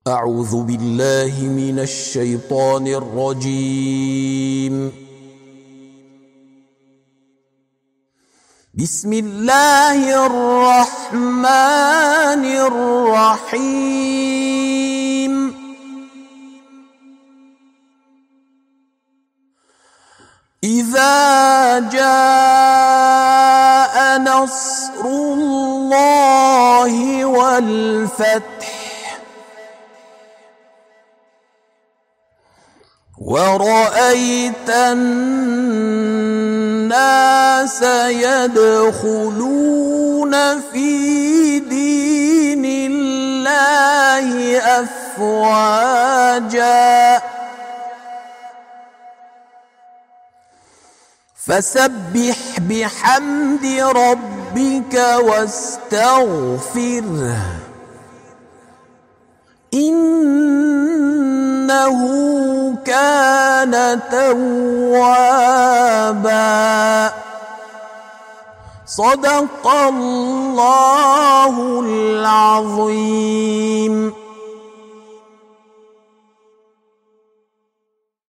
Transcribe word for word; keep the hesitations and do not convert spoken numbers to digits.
أعوذ بالله من الشيطان الرجيم. بسم الله الرحمن الرحيم. إذا جاء نصر الله والفتح ورأيت الناس يدخلون في دين الله أفواجا فسبح بحمد ربك واستغفره إنه كان توابا. صدق الله العظيم.